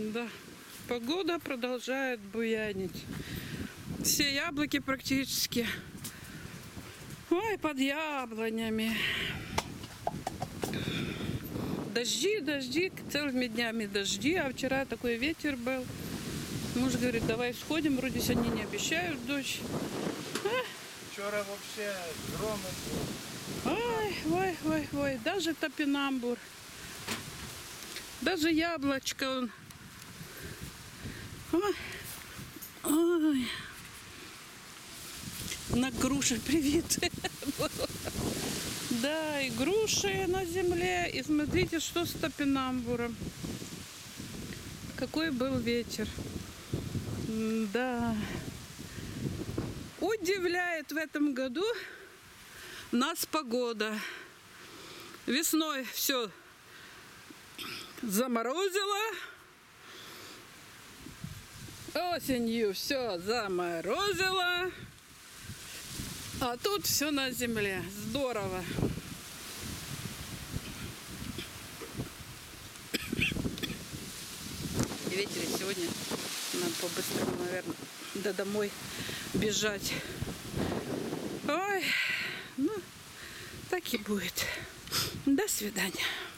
Да, погода продолжает буянить. Все яблоки практически. Ой, под яблонями. Дожди, целыми днями дожди, а вчера такой ветер был. Муж говорит, давай сходим, вроде сегодня не обещают дождь. Вчера вообще гром. Ой, даже топинамбур. Даже яблочко. Ой. На груши привет. Да, и груши на земле. И смотрите, что с топинамбуром. Какой был ветер. Да. Удивляет в этом году нас погода. Весной все заморозило. Осенью все заморозило. А тут все на земле. Здорово. И ветер сегодня надо по-быстрому, наверное, домой бежать. Ой, ну, так и будет. До свидания.